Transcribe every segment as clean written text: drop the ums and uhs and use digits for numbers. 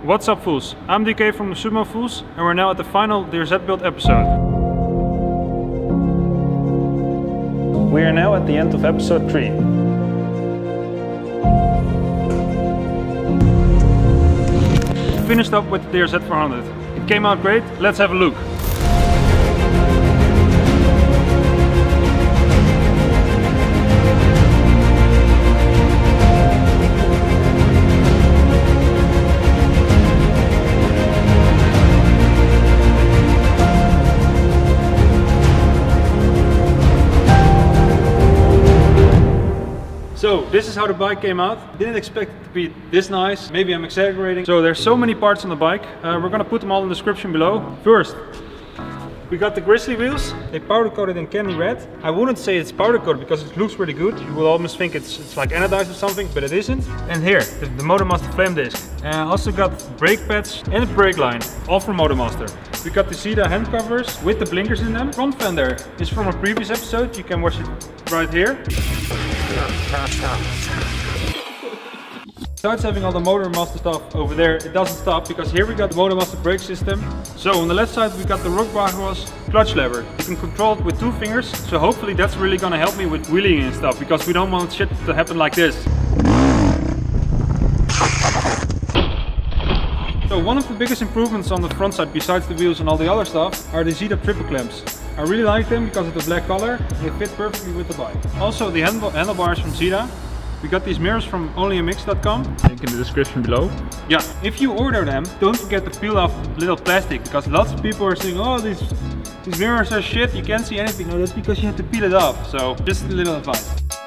What's up, fools? I'm DK from the Sumo Fools, and we're now at the final DRZ build episode. We are now at the end of episode 3. Finished up with the DRZ 400. It came out great, let's have a look. So this is how the bike came out. Didn't expect it to be this nice. Maybe I'm exaggerating. So there's so many parts on the bike. We're gonna put them all in the description below. First, we got the Grizzly wheels. They powder coated in candy red. I wouldn't say it's powder coated because it looks really good. You will almost think it's like anodized or something, but it isn't. And here, the Motormaster flame disc. Also got brake pads and a brake line, all from Motormaster. We got the Zeta hand covers with the blinkers in them. Front fender is from a previous episode. You can watch it right here. Besides having all the Motormaster stuff over there, it doesn't stop because here we got the Motormaster brake system. So on the left side we got the Rockbagros clutch lever. You can control it with 2 fingers, so hopefully that's really gonna help me with wheeling and stuff because we don't want shit to happen like this. So one of the biggest improvements on the front side, besides the wheels and all the other stuff, are the Zeta triple clamps. I really like them because of the black color. They fit perfectly with the bike. Also the handlebars from Zeta. We got these mirrors from onlymx.com. Link in the description below. Yeah, if you order them, don't forget to peel off little plastic because lots of people are saying, oh, these mirrors are shit, you can't see anything. No, that's because you have to peel it off. So just a little advice.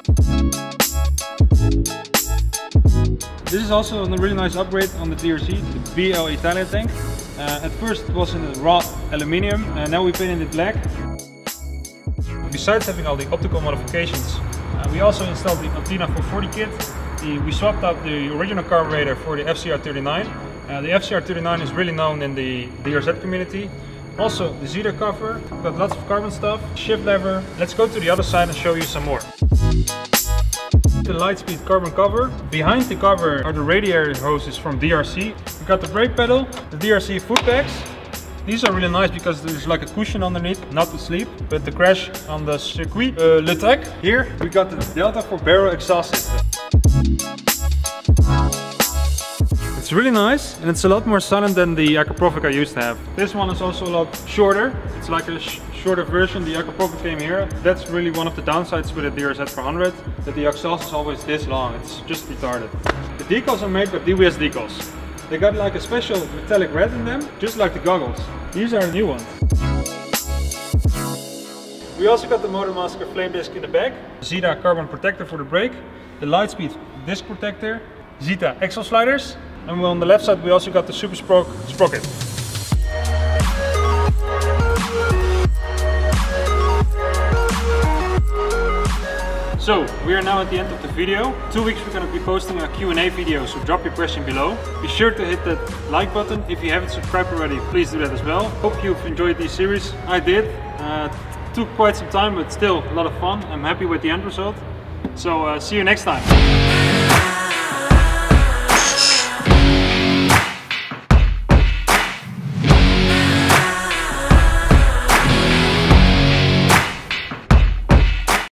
This is also a really nice upgrade on the DRZ, the BL Italia tank. At first it was in the raw aluminium and now we painted it black. Besides having all the optical modifications, we also installed the Altina 440 kit. We swapped out the original carburetor for the FCR39. The FCR39 is really known in the DRZ community. Also the Zeta cover, got lots of carbon stuff, shift lever. Let's go to the other side and show you some more. The Lightspeed carbon cover. Behind the cover are the radiator hoses from DRC. We got the brake pedal, the DRC foot pegs. These are really nice because there's like a cushion underneath, not to sleep, but to crash on the circuit. Le Trek. Here we got the Delta 4 barrel exhaust system. It's really nice and it's a lot more silent than the Akrapovic I used to have. This one is also a lot shorter. It's like a shorter version. The Akrapovic came here. That's really one of the downsides with the DRZ 400, that the exhaust is always this long. It's just retarded. The decals are made by DWS decals. They got like a special metallic red in them, just like the goggles. These are the new ones. We also got the Motormaster flame disc in the back, Zeta carbon protector for the brake, the Lightspeed disc protector, Zeta axle sliders, and on the left side we also got the Super sprocket. So, we are now at the end of the video. 2 weeks we're going to be posting a Q&A video, so drop your question below. Be sure to hit that like button. If you haven't subscribed already, please do that as well. Hope you've enjoyed this series. I did. Took quite some time, but still a lot of fun. I'm happy with the end result. So, see you next time.